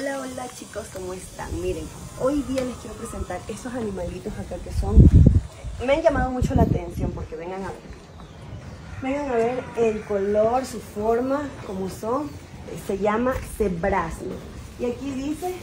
Hola, hola chicos, ¿cómo están? Miren, hoy día les quiero presentar estos animalitos acá que son... Me han llamado mucho la atención porque vengan a ver. Vengan a ver el color, su forma, como son. Se llama cebrazno. Y aquí dice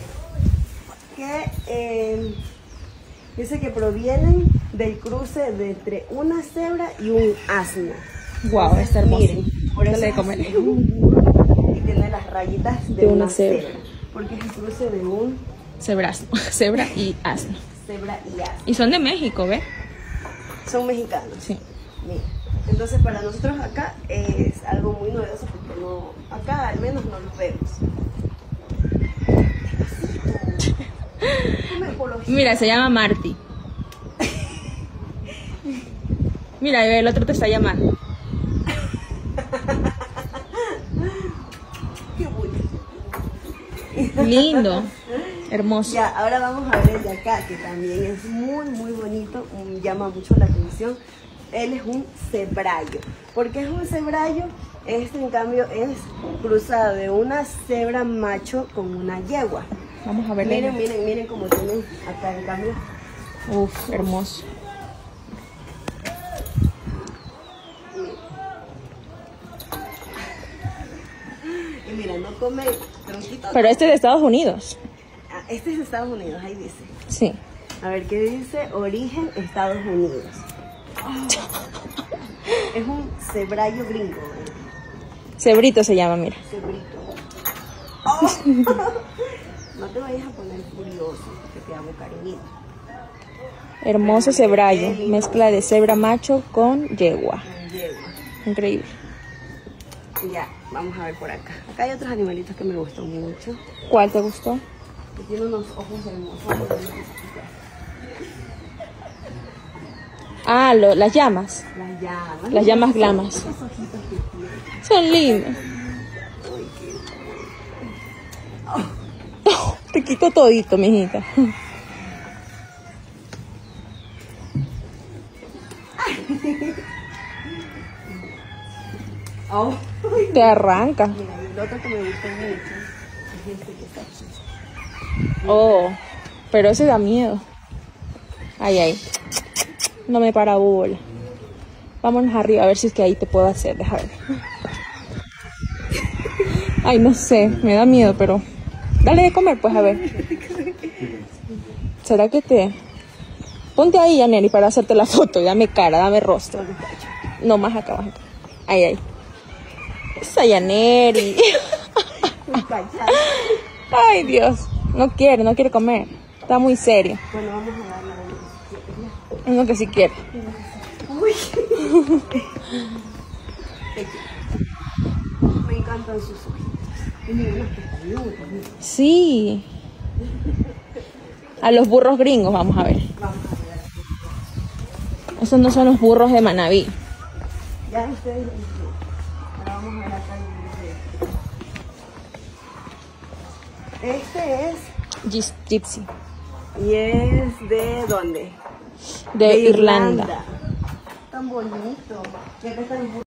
que provienen del cruce de entre una cebra y un asno. Wow, está hermoso. Miren, por eso es un burro y tiene las rayitas de una cebra. Porque es el cruce de un cebra y asno. Cebra y asno. Y son de México, ¿ves? Son mexicanos. Sí. Mira. Entonces para nosotros acá es algo muy novedoso porque no, acá al menos no los vemos. Mira, se llama Marty. Mira, el otro te está llamando. Qué bonito. Lindo, hermoso. Ya, ahora vamos a ver el de acá, que también es muy bonito, llama mucho la atención. Él es un cebrallo. ¿Por qué es un cebrallo? Este en cambio es cruzado de una cebra macho con una yegua. Vamos a ver. Miren cómo tienen acá en cambio. Uf, hermoso. Y mira, no come tronquitos. Pero este es de Estados Unidos. Ah, este es de Estados Unidos, ahí dice. Sí. A ver, ¿qué dice? Origen Estados Unidos. Es un cebrallo gringo. Cebrito se llama, mira. Cebrito. No te vayas a poner furioso, que te hago cariñito. Hermoso cebrallo, mezcla de cebra macho con yegua. Increíble. Ya, vamos a ver por acá. Acá hay otros animalitos que me gustan mucho. ¿Cuál te gustó? Que tiene unos ojos hermosos. Ah, las llamas. Las llamas. Las llamas glamas. Esos ojitos que tienen. Son lindos. Ay, qué... Oh, te quito todito, mijita. Oh. Te arranca. Mira, y el otro que me gusta mucho es este que está aquí. Oh, pero ese da miedo. Ay. No me para bola. Vámonos arriba a ver si es que ahí te puedo hacer. Déjame ver. Ay, no sé, me da miedo, pero... Dale de comer, pues, a ver. ¿Será que te...? Ponte ahí, Yaneri, para hacerte la foto. Dame cara, dame rostro. No, más acá, más acá. Ay. Esa Yaneri. Ay, Dios. No quiere comer. Está muy serio. Bueno, vamos a darle Uno que sí quiere. Uy. Me encantan sus ojitos. Y mira unas pestañudas. Sí. A los burros gringos, vamos a ver. Vamos a ver. Esos no son los burros de Manabí. Ya ustedes lo hicieron. Ahora vamos a ver acá el video. Este es... Gypsy. ¿Y es de dónde? De Irlanda. Tan bonito. Y acá está el burro.